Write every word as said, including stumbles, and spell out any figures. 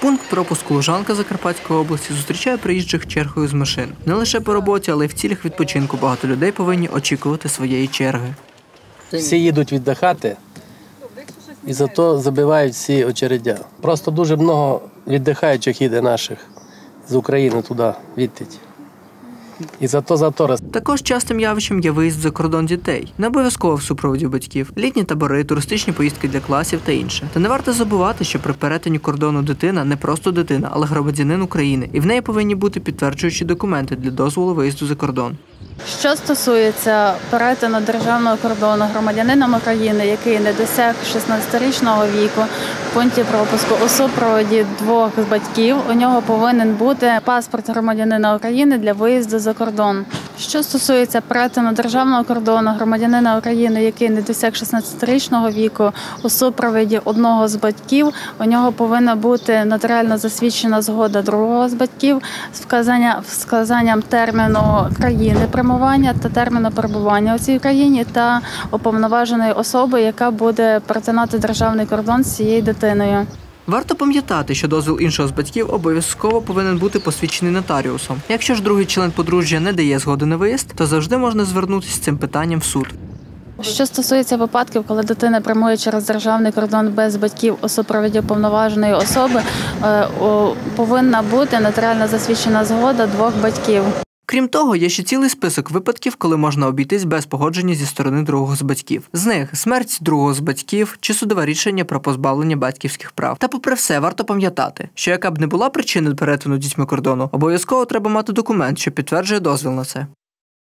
Пункт пропуску Лужанка Закарпатської області зустрічає приїжджих чергою з машин. Не лише по роботі, але й в цілях відпочинку багато людей повинні очікувати своєї черги. Всі їдуть віддихати і зато забивають всі очередя. Просто дуже багато віддихаючих їде наших з України туди, відтить. І зато затори. Також частим явищем є виїзд за кордон дітей. Не обов'язково в супроводі батьків. Літні табори, туристичні поїздки для класів та інше. Та не варто забувати, що при перетині кордону дитина не просто дитина, але громадянин України. І в неї повинні бути підтверджуючі документи для дозволу виїзду за кордон. Що стосується перетину державного кордону громадянином України, який не досяг шістнадцятирічного віку, в пункті пропуску у супроводі двох батьків, у нього повинен бути паспорт громадянина України для виїзду за кордон. Що стосується перетину державного кордону громадянина України, який не досяг шістнадцятирічного віку, у супроводі одного з батьків, у нього повинна бути нотаріально засвідчена згода другого з батьків з вказання, вказанням терміну країни прямування та терміну перебування у цій країні та уповноваженої особи, яка буде перетинати державний кордон з цією дитиною. Варто пам'ятати, що дозвіл іншого з батьків обов'язково повинен бути посвідчений нотаріусом. Якщо ж другий член подружжя не дає згоди на виїзд, то завжди можна звернутися з цим питанням в суд. Що стосується випадків, коли дитина прямує через державний кордон без батьків у супроводі уповноваженої особи, повинна бути нотаріально засвідчена згода двох батьків. Крім того, є ще цілий список випадків, коли можна обійтись без погодження зі сторони другого з батьків. З них – смерть другого з батьків чи судове рішення про позбавлення батьківських прав. Та попри все, варто пам'ятати, що яка б не була причина перетину дітьми кордону, обов'язково треба мати документ, що підтверджує дозвіл на це.